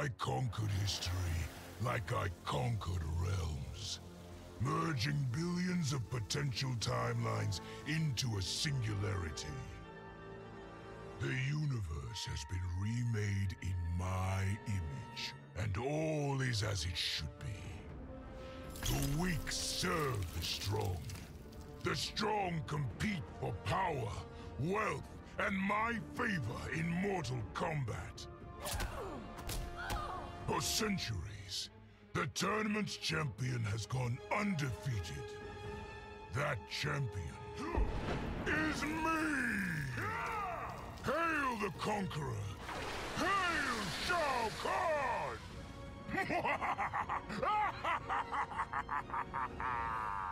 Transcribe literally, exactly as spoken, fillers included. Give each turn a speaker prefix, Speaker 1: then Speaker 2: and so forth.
Speaker 1: I conquered history like I conquered realms, merging billions of potential timelines into a singularity. The universe has been remade in my image, and all is as it should be. The weak serve the strong. The strong compete for power, wealth, and my favor in mortal combat. For centuries, the tournament's champion has gone undefeated. That champion is me! Hail the conqueror! Hail Shao Kahn!